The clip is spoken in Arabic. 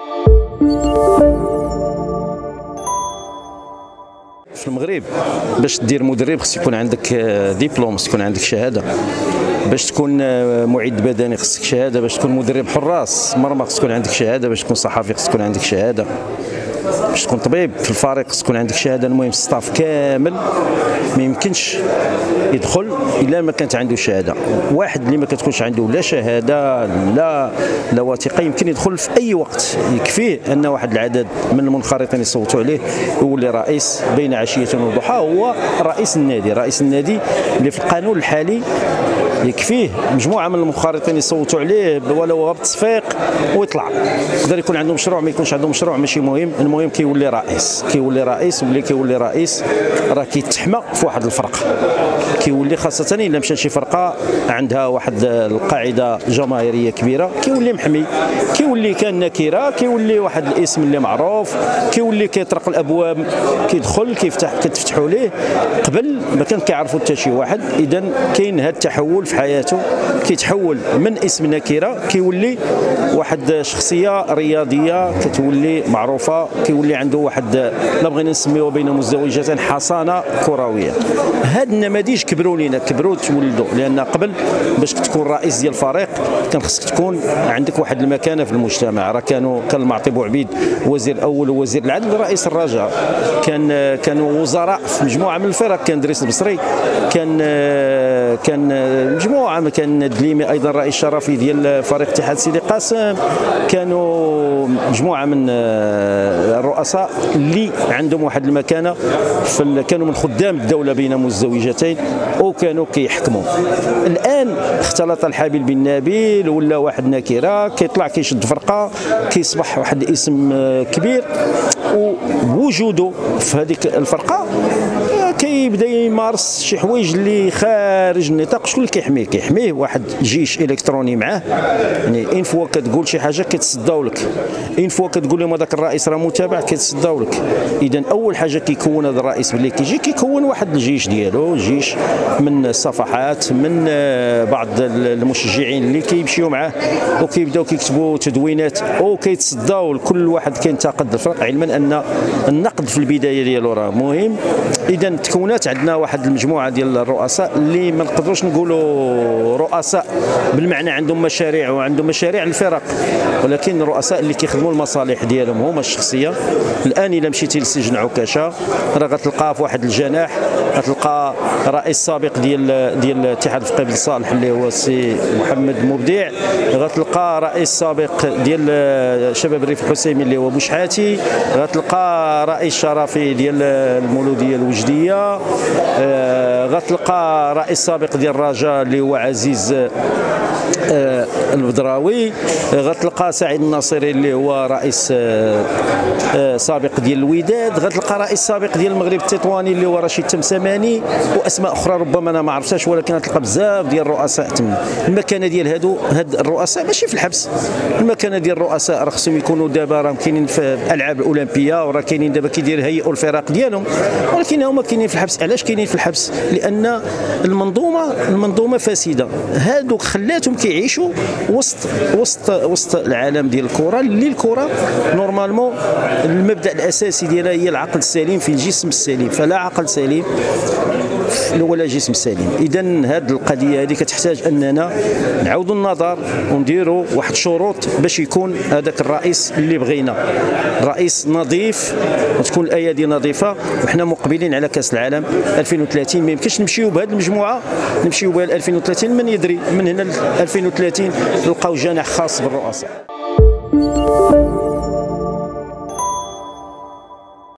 في المغرب باش دير مدرب خص يكون عندك دبلوم، خص يكون عندك شهاده. باش تكون معد بدني خصك شهاده. باش تكون مدرب حراس مرمى خص يكون عندك شهاده. باش تكون صحفي خص يكون عندك شهاده. باش تكون طبيب في الفريق خص يكون عندك شهاده. المهم الستاف كامل ما يمكنش يدخل الا ما كانت عنده شهاده. واحد اللي ما كتكونش عنده لا شهاده لا وثيقه يمكن يدخل في اي وقت. يكفيه ان واحد العدد من المنخرطين يصوتوا عليه يولي رئيس بين عشيه وضحى. هو رئيس النادي. رئيس النادي اللي في القانون الحالي يكفيه مجموعه من المنخرطين يصوتوا عليه ولو بالتصفيق ويطلع. يقدر يكون عنده مشروع ما يكونش عنده مشروع ماشي مهم، المهم كيولي رئيس. ملي كيولي رئيس راه كيتحمى في واحد الفرقه. كيولي خاصه الا مشى شي فرقه عندها واحد القاعده جماهيريه كبيره كيولي محمي، كيولي كان نكره، كيولي واحد الاسم اللي معروف، كيولي كيطرق الابواب، كيدخل كتفتحوا ليه. قبل ما كان كيعرفوا حتى شي واحد. اذا كاين هذا التحول في حياته، كيتحول من اسم نكره كيولي واحد شخصيه رياضيه كتولي معروفه، كيولي عنده واحد لا بغينا نسميوه بين مزدوجتين حصانه كرويه. هاد النماذج كبروا لينا، كبروا تولدوا. لان قبل باش تكون رئيس ديال الفريق كان خصك تكون عندك واحد المكانه في المجتمع. راه كان المعطي بوعبيد وزير الاول ووزير العدل رئيس الرجاء. كانوا وزراء في مجموعه من الفرق. كان دريس البصري، كان مجموعه، كان دليمي ايضا رئيس شرفي ديال فريق اتحاد سيدي قاسم. كانوا مجموعه من الرؤساء اللي عندهم واحد المكانه كانوا من خدام الدوله بين مزدوجتين وكانوا كيحكموا. الان اختلط الحبيل بالنبيل، ولا واحد نكره كيطلع كيشد فرقه كيصبح واحد الاسم كبير، ووجوده في هذيك الفرقه كيبدا يمارس شي حوايج اللي خارج النطاق. شكون اللي كيحميه؟ كيحميه واحد جيش الكتروني معاه. يعني ان فوا كتقول شي حاجه كيتصداو لك، ان فوا كتقول لهم هذاك الرئيس راه متابع كيتصداو لك. اذا اول حاجه كيكون هذا الرئيس اللي كيجي كيكون واحد الجيش ديالو، جيش من الصفحات، من بعض المشجعين اللي كيمشيو معاه وكيبداو كيكتبوا تدوينات وكيتصداو لكل واحد كينتقد الفرق، علما ان النقد في البدايه ديالو راه مهم. اذا تكونات عندنا واحد المجموعه ديال الرؤساء اللي ما نقدروش نقولوا رؤساء بالمعنى عندهم مشاريع وعندهم مشاريع الفرق، ولكن رؤساء اللي كيخدموا المصالح ديالهم هما الشخصيه. الان الا مشيتي لسجن عكاشه راه غتلقى في واحد الجناح غتلقى رئيس سابق ديال الاتحاد الفقهي بن صالح اللي هو السي محمد مبدع، غتلقى رئيس سابق ديال شباب الريف الحسيمي اللي هو بوشحاتي، غتلقى رئيس شرفي ديال المولوديه الوجديه، غتلقى رئيس سابق ديال الرجاء اللي هو عزيز البدراوي، غتلقى سعيد الناصري اللي هو رئيس سابق ديال الوداد، غتلقى رئيس سابق ديال المغرب التطواني اللي هو رشيد تمسماني، واسماء اخرى ربما انا ما عرفتهاش، ولكن غتلقى بزاف ديال الرؤساء تما. المكانه ديال هاد الرؤساء ماشي في الحبس، المكانه ديال الرؤساء راه خصهم يكونوا دابا راه كاينين في الالعاب الاولمبيه، وراه كاينين دابا هيئوا الفرق ديالهم، ولكن هما كاينين في الحبس. علاش كاينين في الحبس؟ لان المنظومه فاسده. هادوك خلاتهم كيعيشوا وسط العالم ديال الكره، اللي الكره نورمالمون المبدا الاساسي ديالها هي العقل السليم في الجسم السليم، فلا عقل سليم ولا جسم سليم. اذا هذه القضيه هذه كتحتاج اننا نعاودوا النظر ونديروا واحد الشروط باش يكون هذاك الرئيس اللي بغينا، رئيس نظيف وتكون الايادي نظيفه. وحنا مقبلين على كاس العالم 2030، ما يمكنش نمشيو بهذه المجموعه نمشيو بها ل 2030. من يدري من هنا ل 2030 نلقاو جناح خاص بالرؤساء.